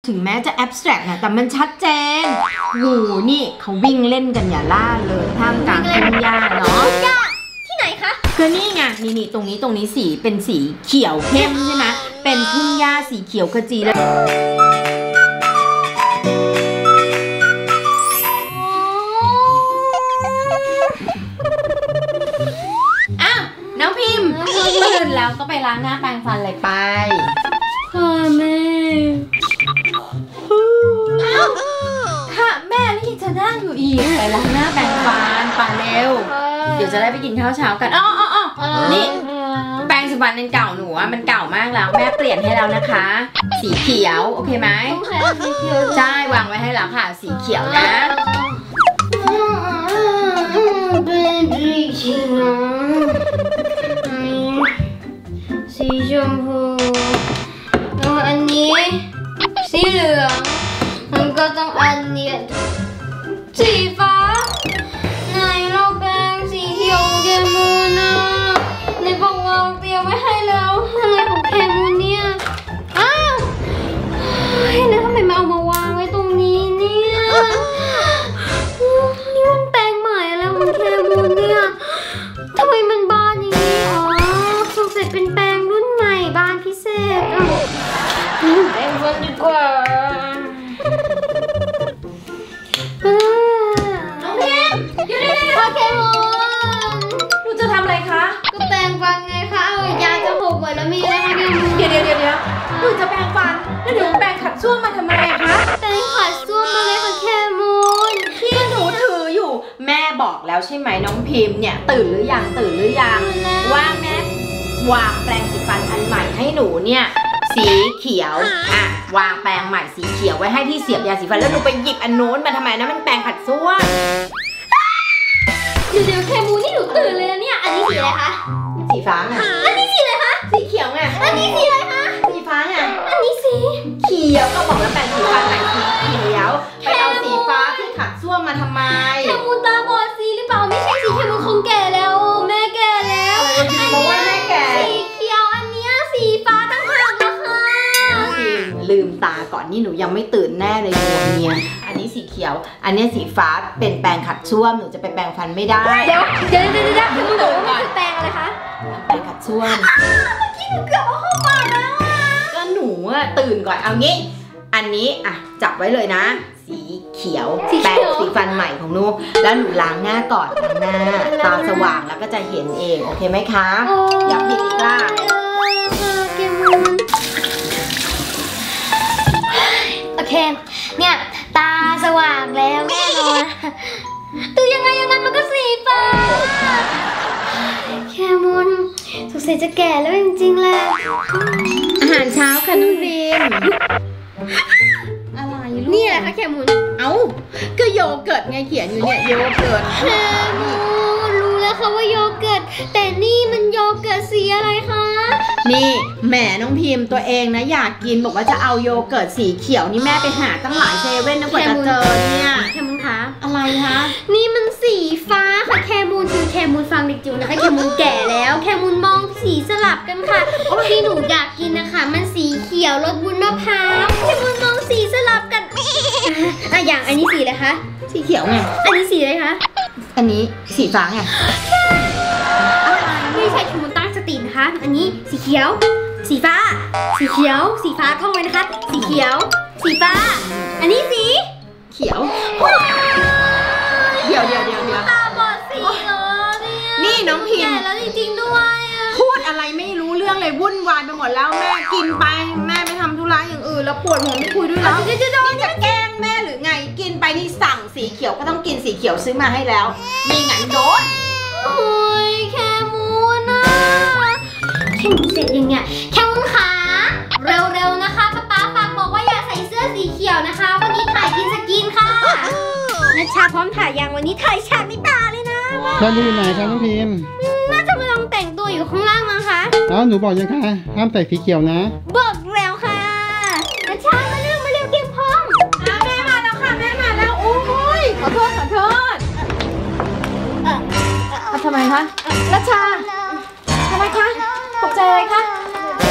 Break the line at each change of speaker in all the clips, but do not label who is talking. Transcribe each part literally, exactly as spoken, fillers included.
ถึงแม้จะแอบสแตรกนะแต่มันชัดเจนหูนี่เขาวิ่งเล่นกันอย่าล่าเลยท่ามกลางทุ่งหญ้าเนาะ
ทุ่งหญ้าที่ไหนคะ
ก็นี่ไงนี่นี่ตรงนี้ตรงนี้สีเป็นสีเขียวเข้มใช่ไหมเป็นทุ่งหญ้าสีเขียวขจีแล้วอ้าวน้องพิมพ์ตื่นแล้วก็ไปล้างหน้าแปรงฟันเลยไป
ค่ะแม่
ค่ะแม่นี่จะนั่งอยู่อีกไปล้างหน้าแปรงฟันไปเร็วเดี๋ยวจะได้ไปกินข้าวเช้ากันอ๋ออ๋ออ๋อนี่แปรงสีฟันเป็นเก่าหนูอ่ะมันเก่ามากแล้วแม่เปลี่ยนให้แล้วนะคะสีเขียวโอเคไหมใช่วางไว้ให้แล้วค่ะสีเขียวนะ
เป็นสีเขียวสีชมพูแล้วอันนี้สีเหลืองมันก็ต้องอันนี้สีฟ้าไหนเราแปรงสีเขียวเกมูนนะในบอกวางเตรียมไว้ให้แล้วอะไรของแคมูนเนี่ยอ้าวแล้วทำไมมาเอามาวางไว้ตรงนี้เนี่ยนี่มันแปรงใหม่แล้วของแคมูนเนี่ยทำไมมันบานอย่างนี้อ๋อสงสัยเป็นแปรงรุ่นใหม่บานพิเศษอ่ะแปรงฟันดีกว่า
น้องพิมอยู่ได้ๆโอเคมูนหนูจะทำอะไรคะ
ก็แปรงฟันไงคะเอายาจะหกหมดแล้วมีอะไรคะ
เดี๋ยวเดี๋ยวเดี๋ยวเดี๋ยวหนูจะแปรงฟันแล้วหนูแปรงขัดส้วมมาทำไมอะคะ
แปรงขัดส้วมมาเลยค่ะแคมูน
ที่หนูถืออยู่แม่บอกแล้วใช่ไหมน้องพิมเนี่ยตื่นหรือยังตื่นหรือยังว่าแม่วางแปรงสีฟันอันใหม่ให้หนูเนี่ยสีเขียวอ่ะวางแปรงใหม่สีเขียวไว้ให้ที่เสียบยาสีฟันแล้วหนูไปหยิบอันโน้นมาทำไมนะมันแปรงขัดส้วม
เดี๋ยวเดี๋ยวแคมูนี่หนูตื่นเลยนะเนี่ยอันนี้สีอะไรคะ
สีฟ้าไง
อันนี้สีอะไรคะ
สีเขียวไง
อันนี้สีอะไรคะ
สีฟ้าไง
อันนี้สี
เขียวก็บอกแล้วแปรงสีฟันใหม่สีเขียวไปเอาสีฟ้าที่ขัดส้วมมาทำไม
แคมูตาบอดสีหรือเปล่าไม่ใช่สีแคมูคงแก่แล้วแม่แก่แล้ว
อันนี้แม่แก่
สีเขียวอันนี้สีฟ้าตั้งหากนะคะ
ลืมตาก่อนนี่หนูยังไม่ตื่นแน่เลยหัวเมียอันนี้สีเขียวอันนี้สีฟ้าเป็นแปรงขัดส้วมหนูจะไปแปรงฟันไม่ได้
เดี๋ยวเดี๋ยวเดี๋ยวเดี๋ยวคุณหนูว่ามันคือแปรงอะไรคะ
แปรงขัดส้วม
เมื่อกี้หนูเกือบเอาเข้าปากแล้ว
ก็หนูอะตื่นก่อนเอางี้อันนี้อ่ะจับไว้เลยนะสีเขียวแปรงสีฟันใหม่ของหนูแล้วหนูล้างหน้าก่อนล้างหน้าตาสว่างแล้วก็จะเห็นเองโอเคไหมคะอย่าผิดอีกล่ะ
โอเคเนี่ยตาสว่างแล้วแน่นอนดูยังไงยังไงมันก็สีฟ้าแคมูนสงสัยจะแก่แล้วจริงๆแหละ
อาหารเช้าค่ะน้องบีมอะไรลูก
นี่แหละค่ะแคมูน
เอ้าก็โยเกิร์ตไงเขียนอยู่เนี่ยโยเกิร์ต
แคมูนรู้แล้วค่ะว่าโยเกิร์ตแต่นี่มันโยเกิร์ตสีอะไรคะ
นี่แหมน้องพิมพ์ตัวเองนะอยากกินบอกว่าจะเอาโยเกิร์ตสีเขียวนี่แม่ไปหาตั้งหลายเซเว่นนะกว่าจะเจอเนี่ย
แคมูนคะ
อะไรคะ
นี่มันสีฟ้าค่ะแคมูนคือแคมูนฟังเด็กจิ๋วนะคะแคมูนแก่แล้วแคมูนมองสีสลับกันค่ะที่หนูอยากกินนะคะมันสีเขียวรสวุ้นมะพร้าวแคมูนมองสีสลับกันอ่ะอย่างอันนี้สีอะไรคะ
สีเขียวไง
อันนี้สีอะไรคะ
อันนี้สีฟ้าไง
ไม่ใช่แคมูนตั้งสตินะคะอันนี้สีเขียวสีฟ้าสีเขียวสีฟ้าท่องไว้นะคะสีเขียวสีฟ้าอันนี้สี
เขียวเดี๋ยวเดี๋ยวเดี๋ยวเดี๋ยว
ตาบอดสีเหรอเนี่ย
นี่น้องพิมพ์
แก่แล้วจริงๆด้วย
พูดอะไรไม่รู้เรื่องเลยวุ่นวายไปหมดแล้วแม่กินไปแม่ไปทำธุระอย่างอื่นแล้วปวดหัวไม่คุยด้วยแล้ว
จะจะ
จะแกล้งแม่หรือไงกินไปนี่สั่งสีเขียวก็ต้องกินสีเขียวซื้อมาให้แล้วมีไงโดน
โอ้ยแคมูนนะแคมูนเสร็จยังไงแคมูนขาเร็วๆนะคะป๊าป๊าฝากบอกว่าอย่าใส่เสื้อสีเขียวนะคะวันนี้ถ่ายกินสกินค่ะนัชชาพร้อมถ่ายยังวันนี้ถ่ายฉากในตาเลยนะ
ท่านอยู่ไหนครับน้องพิมพ์
น่าจะกำลังแต่งตัวอยู่ข้างล่างมั้งคะ
อ๋อหนูบอกยังคะห้ามใส่สีเขียวนะ
บอกแล้วค่ะนัชชามาเร็วมาเร็วเตรียมพร้อม
แม่มาแล้วค่ะแม่มาแล้วโอ้ยขอโทษขอโทษทำไมคะนัชชาทำไมคะตกใจอะไรคะ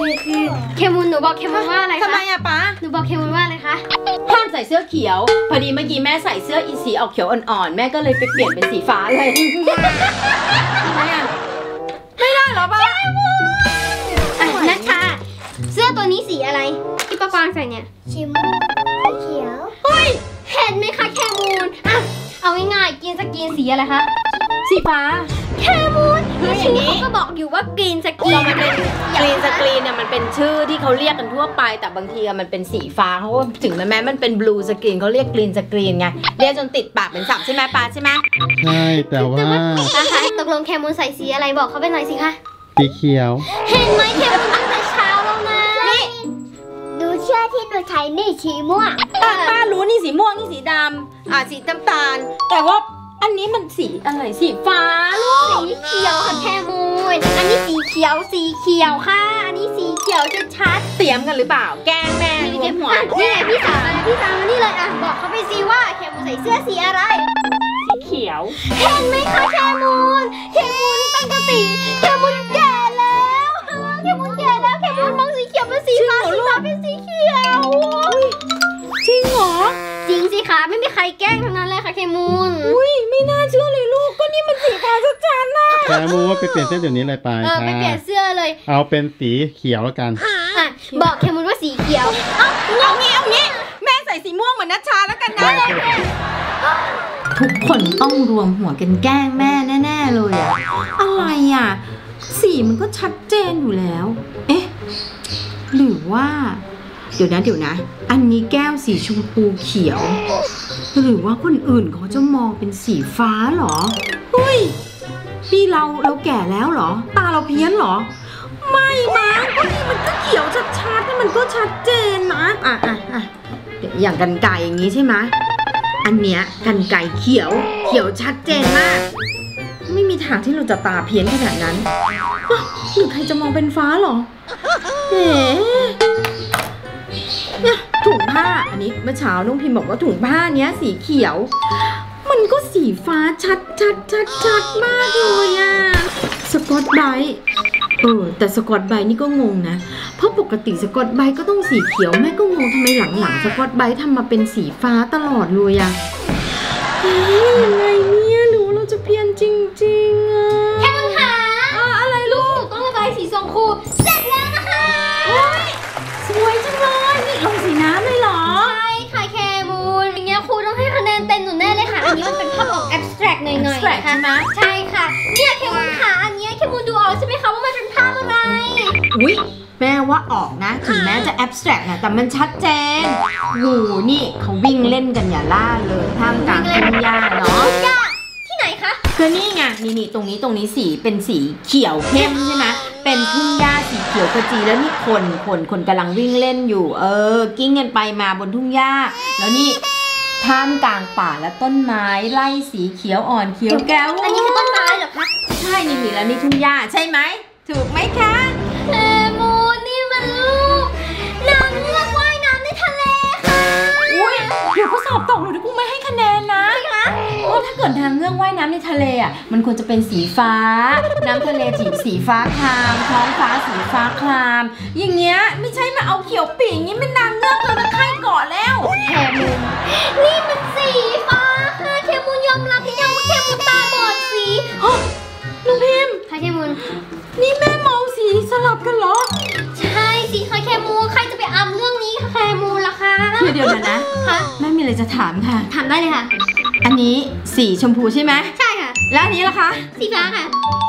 คือคือเคมูลหนูบอกเคมูลว่าอะไรคะ
ทำไมอะป๊า
หนูบอกเคมูลว่าอะไรคะ
ห้ามใส่เสื้อเขียวพอดีเมื่อกี้แม่ใส่เสื้ออีสีออกเขียวอ่อนๆแม่ก็เลยไปเปลี่ยนเป็นสีฟ้าเลยทำไมอะไม่ได้เหรอป๊า
อ่ะนะคะเสื้อตัวนี้สีอะไรที่ป้าปางใส่เนี่ยสีม่วงเขียวเฮ้ยเห็นไหมคะแคมูลอ่ะเอาง่ายๆกินสกินสีอะไรคะ
สีฟ้า
แคมูลคือชื่อเขาก็บอกอยู่ว่ากรีนสกรีน
มันเป็นกรีนสกรีนเนี่ยมันเป็นชื่อที่เขาเรียกกันทั่วไปแต่บางทีมันเป็นสีฟ้าเขาก็ถึงแม้มันเป็นบลูสกรีนเขาเรียกกรีนสกรีนไงเรียกจนติดปากเป็นศัพท์ใช่ไหมปาใช่ไหม
ใช่แต่ว่า
นะคะตกลงแคมูลใส่สีอะไรบอกเขาไปหน่อยสิคะ
สีเขียว
เห็นไหมแคมูลตั้งแต่เช้าแล้วนะนี่ดูเชือกที่หนูใช้นี่สีม่วง
ป้าป้ารู้นี่สีม่วงนี่สีดำอ่าสีน้ำตาลแต่ว่าอันนี้มันสีอะไรสีฟ้าลูก
สีเขียวค่ะแคมูลอันนี้สีเขียวสีเขียวค่ะอันนี้สีเขียวชัด
ๆเตรียมกันหรือเปล่าแกล้งแม่รวมหัว
นี่พี่สาวมาพี่สาวมานี่เลยอ่ะบอกเขาไปสิว่าแคมูลใส่เสื้อสีอะไร
สีเขียว
เห็นไหมคะแคมูลแคมูลปกติแคมูลแก่แล้วแคมูลแก่แล้วแคมูลมองสีเขียวเป็นสีฟ้าสีฟ้าเป็นสีเขียว
จริงเหรอ
จริงสิคะไม่มีใครแกล้งทั้งนั้นเลยค่ะแคมูล
อุ้ยไม่น่าเชื่อเลยลูกก็นี่มันสีฟ้าชัดๆนะ
แคมูลว่าไปเปลี่ยนเสื้อเดี๋ยวนี้เลยไป
เออไปเปลี่ยนเสื้อเลย
เอาเป็นสีเขียวแล้วกัน
อ่ะบอกแคมูลว่าสีเขียว
เอาเอางี้เอางี้แม่ใส่สีม่วงเหมือนนัชชาแล้วกันนะทุกคนต้องรวมหัวกันแกล้งแม่แน่ๆเลยอะอะไรอะสีมันก็ชัดเจนอยู่แล้วเอ๊ะหรือว่าเดี๋ยวนะเดี๋ยวนะอันนี้แก้วสีชมพูเขียวหรือว่าคนอื่นเขาจะมองเป็นสีฟ้าเหรอเฮ้ยนี่เราเราแก่แล้วเหรอตาเราเพี้ยนเหรอไม่มั้งก็นี่มันก็เขียวชัดๆนี่มันก็ชัดเจนนะอ่ะอ่ะอ่ะอย่างกรรไกรอย่างนี้ใช่ไหมอันเนี้ยกรรไกรเขียวเขียวชัดเจนมากไม่มีทางที่เราจะตาเพี้ยนขนาดนั้นหรือใครจะมองเป็นฟ้าเหรอเอ๊ะเนี่ยถุงผ้าอันนี้เมื่อเช้าน้องพิมพ์บอกว่าถุงผ้าเนี้ยสีเขียวมันก็สีฟ้าชัดชัดชัดชัดมากเลยอะสกอตไบรท์เออแต่สกอตไบรท์นี่ก็งงนะเพราะปกติสกอตไบรท์ก็ต้องสีเขียวแม่ก็งงทำไมหลังๆสกอตไบรท์ทำมาเป็นสีฟ้าตลอดเลยอะเฮ้ยยังไงเนี่ยหรือเราจะเพี้ยนจริงๆอะ
แค่มึงหา
อะไรลูก
ต้องระบายสีส้มคูเสร็จแล้วนะคะ
สวยจังเลยนี่ลงสีน้ำเลยเหรอ
ใช่ค่ะแคมูลอย่างเงี้ยครูต้องให้คะแนนเต็มหนูแน่เลยค่ะอันนี้มันเป็นภาพออกแอบสแตรกหน่อยๆนะคะใช่ค่ะเนี่ยแคมูลค่ะอันนี้แคมูลดูออกใช่ไหมคะว่ามันเป็นภาพอะไร
อุ้ยแม่ว่าออกนะถึงแม้จะแอบสแตรกนะแต่มันชัดเจนโหนี่เขาวิ่งเล่นกันอย่าล่าเลยท่ามกลางทุ่งหญ้าเนาะ
ทุ่งหญ้าที่ไหนคะ
คือนี่ไงนี่นี่ตรงนี้ตรงนี้สีเป็นสีเขียวเข้มใช่ไหมเป็นทุ่งหญ้าสีเขียวขจีแล้วนี่คนคนคนกำลังวิ่งเล่นอยู่เออกิ้งกันไปมาบนทุ่งหญ้าแล้วนี่ท่ามกลางป่าและต้นไม้ไล่สีเขียวอ่อนเขียวแก้ว
อันนี้คือต้นไม้เหรอคะ
ใช่นี่นี่แล้วนี่ทุ่งหญ้าใช่ไหมถูกไหมคะ
แคมูลนี่มันลูกนางเงือกว่ายน้ำในทะเลค่ะ
อุ้ยเดี๋ยวก็สอบตกหนูเดี๋ยวกูไม่ให้คะแนนนะเพราะถ้าเกิดนางเงือกว่ายน้ำในทะเลอ่ะมันควรจะเป็นสีฟ้าน้ำทะเลสีสีฟ้าครามท้องฟ้าสีฟ้าครามอย่างเงี้ยไม่ใช่มาเอาเขียวปีกอย่างงี้เป็นนางเงือกเลยตะไคร่เกาะแล้ว
แคมูลนี่มันสีฟ้าค่ะแคมูลยอมรับหรือยังว่าแคมูลตาบอดสี
น้องพิมพ์
ค่ะแคมูล
นี่แม่มองสีสลับกันเหรอ
ใช่สิค่ะแคมูลใครจะไปอำเรื่องนี้ค่ะแคมูลล่ะคะ
เดี๋ยวเดี๋ยวนะนะแม่มีอะไรจะถามค่ะ
ถามได้เลยค่ะ
อันนี้สีชมพูใช่ไหม
ใช่ค่ะ
แล้วอันนี้ล่ะคะ
สีฟ้าค่ะ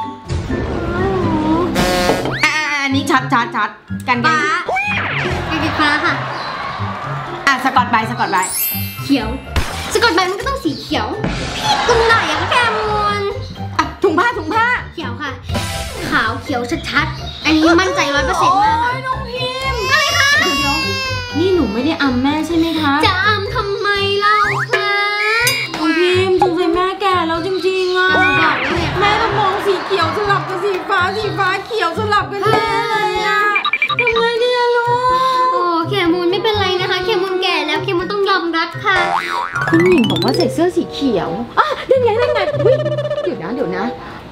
อ่าอันนี้ชัดชัดชัดกัน
ฟ้ากันฟ้าค่ะ
อ่ะสกอตไบรท์สกอตไบรท์
เขียวสกอตไบรท์มันก็ต้องสีเขียวพี่ตรงไหนอะแคมูล
อ่ะถุงผ้าถุงผ้า
เขียวค่ะขาวเขียวชัดๆอันนี้มั่นใจร้อยเปอร์เซ็นต์มาก
น้องพิมพ์
อะไรคะ
เดี๋ยวนี่หนูไม่ได้อำแม่ใช่ไหมคะ
จะอำทำไมเล่าคะ
น้องพิมพ์สงสัยแม่แก่แล้วจริงๆอ่ะแม่ต้องมองสีเขียวสลับกับสีฟ้าสีฟ้าเขียวสลับกันแน่เลยอ่ะทำไงดีอะลูก
โอ้แคมูลไม่เป็นไรนะคะแคมูลแก่แล้วแคมูลต้องยอมรับค่ะ
คุณหญิงบอกว่าใส่เสื้อสีเขียวอ่ะได้ไงได้ไงเดี๋ยวนะเดี๋ยวนะ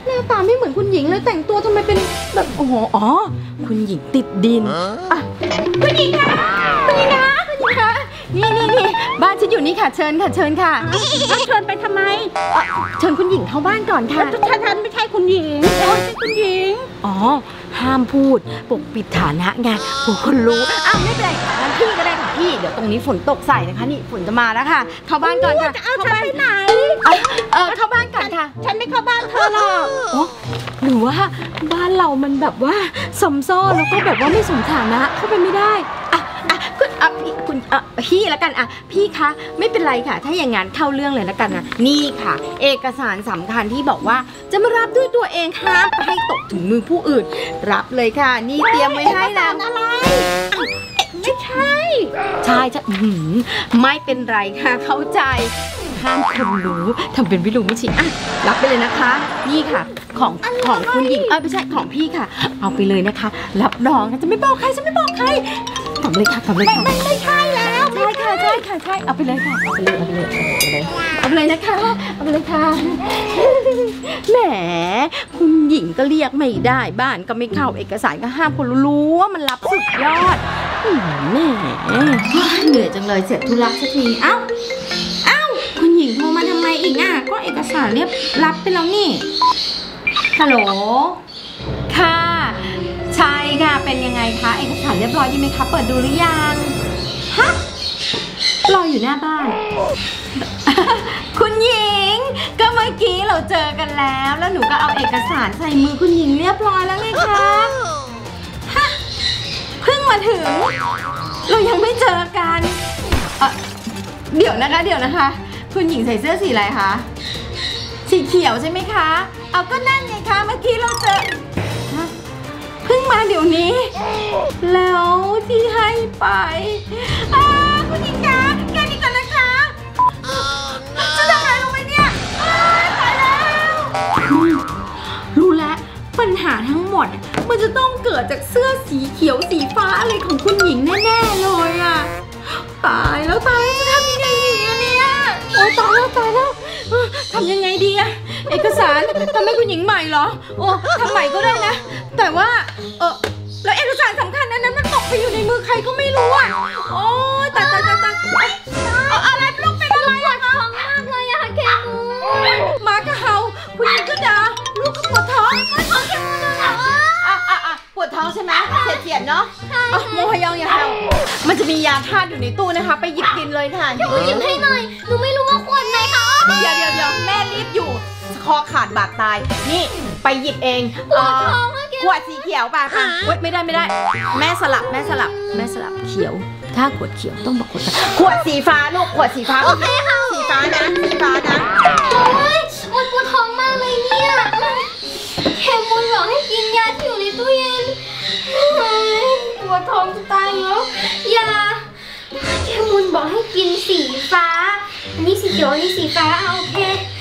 หน้าตาไม่เหมือนคุณหญิงเลยแต่งตัวทำไมเป็นแบบโอ้โหอ๋อคุณหญิงติดดินอ่ะคุณหญิงคะคุณหญิงคะคุณหญิงคะนี่นี่นี่บ้านฉันอยู่นี่ค่ะเชิญค่ะเชิญค่ะเชิญไปทำไมเชิญคุณหญิงเข้าบ้านก่อนค่ะฉันฉันไม่ใช่คุณหญิงโอ้ยใช่คุณหญิงอ๋อห้ามพูดปกปิดฐานะไงกลัวคนรู้อ้าวไม่เป็นไรค่ะงั้นพี่ก็ได้ค่ะพี่เดี๋ยวตรงนี้ฝนตกใส่นะคะนี่ฝนจะมาแล้วค่ะเข้าบ้านก่อนค่ะจะเอาฉันไปไหนเออเข้าบ้านก่อนค่ะฉันไม่เข้าบ้านเธอหรอกโอ้หรือว่าบ้านเรามันแบบว่าซอมซ่อแล้วก็แบบว่าไม่สมฐานะเข้าไปไม่ได้อ่ะอ่ะคุณอ่ะพี่คุณอ่ะพี่แล้วกันอ่ะพี่คะไม่เป็นไรค่ะถ้าอย่างงั้นเข้าเรื่องเลยแล้วกันนะนี่ค่ะเอกสารสำคัญที่บอกว่าจะมารับด้วยตัวเองห้ามให้ตกถึงมือผู้อื่นรับเลยค่ะนี่เตรียมไว้ให้แล้วอะไรไม่ใช่ใช่ใช่ไม่เป็นไรค่ะเข้าใจห้ามคนรู้ทำเป็นไม่รู้ไม่ชี้อ่ะรับไปเลยนะคะนี่ค่ะของของคุณหญิงเออไม่ใช่ของพี่ค่ะเอาไปเลยนะคะรับรองจะไม่บอกใครจะไม่บอกใครทำเลยค่ะทำเลยค่ะไม่ไม่ใช่แล้วใช่ค่ะใช่ค่ะใช่เอาไปเลยค่ะเอาไปเลยเอาไปเลยเอาไปเลยเอาไปเลยนะคะเอาไปเลยค่ะแหมคุณหญิงก็เรียกไม่ได้บ้านก็ไม่เข้าเอกสารก็ห้ามคนรู้ว่ามันรับสุดยอดแหมเหนื่อยจังเลยเสร็จธุระสักทีเอ้าเอ้าคุณหญิงโทรมาทำไมอีกอ่ะก็เอกสารเรียบรับไปแล้วนี่ฮัลโหลค่ะใช่ค่ะเป็นยังไงคะเอกสารเรียบร้อยดีไหมคะเปิดดูหรือยังฮะรออยู่หน้าบ้าน คุณหญิงก็เมื่อกี้เราเจอกันแล้วแล้วหนูก็เอาเอกสารใส่มือคุณหญิงเรียบร้อยแล้วไงคะฮะเพิ่งมาถึงเรายังไม่เจอกันเอ่อเดี๋ยวนะคะเดี๋ยวนะคะคุณหญิงใส่เสื้อสีอะไรคะสีเขียวใช่ไหมคะเอาก็นั่นไงคะเมื่อกี้เราเจอเพิ่งมาเดี๋ยวนี้แล้วที่ให้ไปอ่าคุณหญิงคะแค่นี้ก่อนนะคะจะทำอะไรลงไปเนี่ยตายแล้วรู้แล้วปัญหาทั้งหมดมันจะต้องเกิดจากเสื้อสีเขียวสีฟ้าอะไรของคุณหญิงแน่ๆเลยอะตายแล้วตายจะทำยังไงดีอะเนี่ยโอ้ตายแล้วตายแล้วทำยังไงดีอะเอกสารทำให้คุณหญิงใหม่เหรอโอ้ทำใหม่ก็ได้นะแต่ว่าเออแล้วเอกสารสำคัญนั้นนั้นมันตกไปอยู่ในมือใครก็ไม่รู้อะโอ้ตายตายตายตายอะไรลูกเป็นอะไรอะท้องมากเลยอะเคมูมากระเฮาคุณหญิงก็ด่าลูกก็ปวดท้องท้องเคมูเลยอะอ่ะอ่ะอ่ะปวดท้องใช่ไหมเสียดเสียดเนาะโมฮยองอย่าเฮามันจะมียาธาตุอยู่ในตู้นะคะไปหยิบกินเลยค่ะหนูหยิบให้หน่อยหนูไม่รู้ว่าควรไหนคะเดี๋ยวเดี๋ยวเดี๋ยวแม่รีบอยู่คอขาดบาดตายนี่ไปหยิบเองปวดท้องขวดสีเขียวป่ะค่ะไม่ได้ไม่ได้แม่สลับแม่สลับแม่สลับเขียวถ้าขวดเขียวต้องบอกขวดขวดสีฟ้าลูกขวดสีฟ้าโอเคค่ะสีฟ้านะสีฟ้านะโอ้ยปวดท้องมากเลยเนี่ยเคมูลบอกให้กินยาที่อยู่ในตู้เย็นปวดท้องจะตายแล้วยาเคมูลบอกให้กินสีฟ้าอันนี้สีเขียวอันนี้สีฟ้าโอเค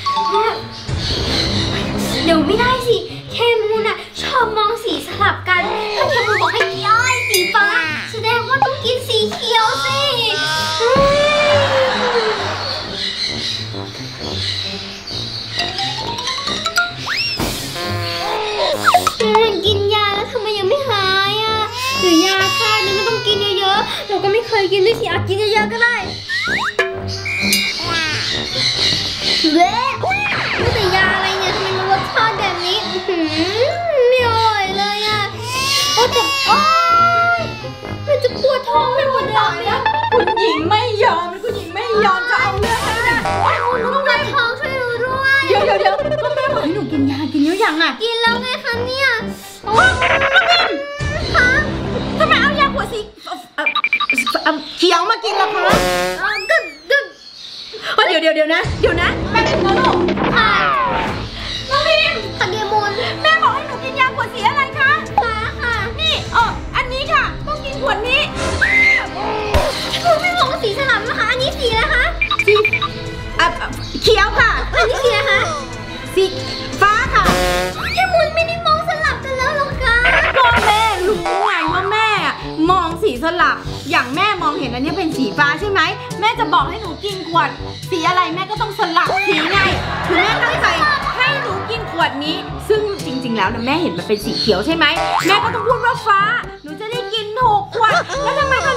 เดี๋ยวไม่ได้สิเคมูลน่ะชอบมองสีสลับกันถ้าเคมูลบอกให้กินอ้อยสีฟ้าแสดงว่าต้องกินสีเขียวสิกินยาแล้วทำไมยังไม่หายอ่ะหรือยาธาตุนี้มันต้องกินเยอะๆเราก็ไม่เคยกินด้วยสิอากินเยอะๆก็ได้เว้ยนี่แต่ยาอะไรเนี่ยทำไมมันรสชาติแบบนี้ไม่อร่อยเลยอ่ะโอ้แต่โอ๊ยมันจะปวดท้องไปหมดเลยนะคุณหญิงไม่ยอมคุณหญิงไม่ยอมจะเอาเรื่องให้นะลูกในท้องช่วยหนูด้วยเดี๋ยวเดี๋ยวเดี๋ยวก็แม่บอกให้หนูกินยากินเยอะยังอ่ะกินแล้วไงคะเนี่ยโอ้ยน้องพิมคะทำไมเอายาหัวสีเขียวมากินล่ะคะก็ก็เดี๋ยวเดี๋ยวเดี๋ยวนะเดี๋ยวนะแม่กินแล้วลูกค่ะน้องพิมค่ะเดียมูลแม่บอกให้หนูกินยาขวดสีอะไรคะฟ้าค่ะนี่เอออันนี้ค่ะต้องกินขวดนี้หนูไม่บอกว่าสีสลับนะคะอันนี้สีอะไรคะสีอ่ะเขียวค่ะอันนี้สีอะไรคะสีฟ้าค่ะเดียมูลไม่ได้มองสลับกันแล้วหรอคะก็แม่รู้ไงว่าแม่มองสีสลับอย่างแม่มองเห็นอันนี้เป็นสีฟ้าใช่ไหมแม่จะบอกให้หนูกินขวดสีอะไรแม่ก็ต้องสลับสีไงคือแม่ตั้งใจให้หนูกินขวดนี้ซึ่งจริงๆแล้วนะแม่เห็นมันเป็นสีเขียวใช่ไหมแม่ก็ต้องพูดว่าฟ้าหนูจะได้กินถูกขวดแล้วทำไมก็